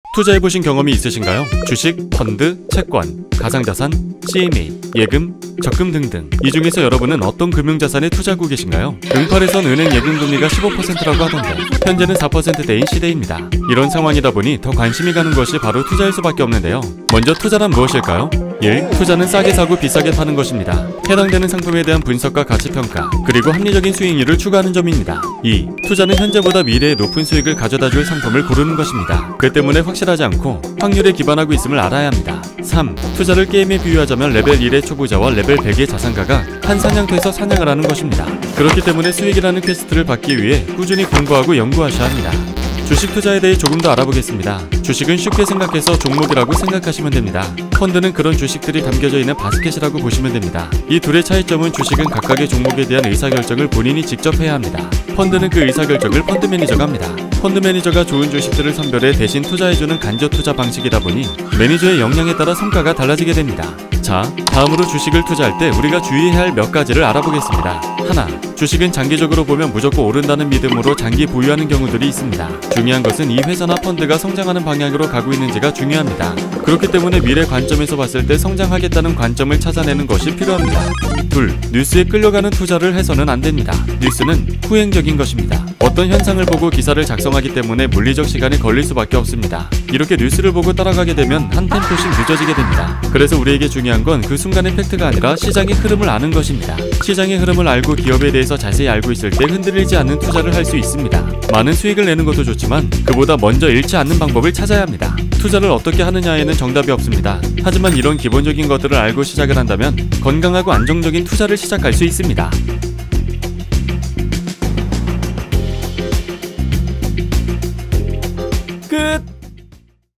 투자해보신 경험이 있으신가요? 주식, 펀드, 채권, 가상자산, CMA, 예금, 적금 등등. 이 중에서 여러분은 어떤 금융자산에 투자하고 계신가요? 응팔에선 은행 예금금리가 15%라고 하던데 현재는 4%대인 시대입니다. 이런 상황이다 보니 더 관심이 가는 것이 바로 투자일 수밖에 없는데요. 먼저 투자란 무엇일까요? 1. 투자는 싸게 사고 비싸게 파는 것입니다. 해당되는 상품에 대한 분석과 가치평가, 그리고 합리적인 수익률을 추구하는 점입니다. 2. 투자는 현재보다 미래에 높은 수익을 가져다줄 상품을 고르는 것입니다. 그 때문에 확실하지 않고 확률에 기반하고 있음을 알아야 합니다. 3. 투자를 게임에 비유하자면 레벨 1의 초보자와 레벨 100의 자산가가 한 사냥터에서 사냥을 하는 것입니다. 그렇기 때문에 수익이라는 퀘스트를 받기 위해 꾸준히 공부하고 연구하셔야 합니다. 주식 투자에 대해 조금 더 알아보겠습니다. 주식은 쉽게 생각해서 종목이라고 생각하시면 됩니다. 펀드는 그런 주식들이 담겨져 있는 바스켓이라고 보시면 됩니다. 이 둘의 차이점은 주식은 각각의 종목에 대한 의사결정을 본인이 직접 해야 합니다. 펀드는 그 의사결정을 펀드 매니저가 합니다. 펀드 매니저가 좋은 주식들을 선별해 대신 투자해주는 간접 투자 방식이다 보니 매니저의 역량에 따라 성과가 달라지게 됩니다. 자, 다음으로 주식을 투자할 때 우리가 주의해야 할 몇 가지를 알아보겠습니다. 하나, 주식은 장기적으로 보면 무조건 오른다는 믿음으로 장기 보유하는 경우들이 있습니다. 중요한 것은 이 회사나 펀드가 성장하는 방향으로 가고 있는지가 중요합니다. 그렇기 때문에 미래 관점에서 봤을 때 성장하겠다는 관점을 찾아내는 것이 필요합니다. 둘, 뉴스에 끌려가는 투자를 해서는 안 됩니다. 뉴스는 후행적인 것입니다. 어떤 현상을 보고 기사를 작성하기 때문에 물리적 시간이 걸릴 수밖에 없습니다. 이렇게 뉴스를 보고 따라가게 되면 한 템포씩 늦어지게 됩니다. 그래서 우리에게 중요한 건 그 순간의 팩트가 아니라 시장의 흐름을 아는 것입니다. 시장의 흐름을 알고 기업에 대해서 자세히 알고 있을 때 흔들리지 않는 투자를 할 수 있습니다. 많은 수익을 내는 것도 좋지만 그보다 먼저 잃지 않는 방법을 찾아야 합니다. 투자를 어떻게 하느냐에는 정답이 없습니다. 하지만 이런 기본적인 것들을 알고 시작을 한다면 건강하고 안정적인 투자를 시작할 수 있습니다.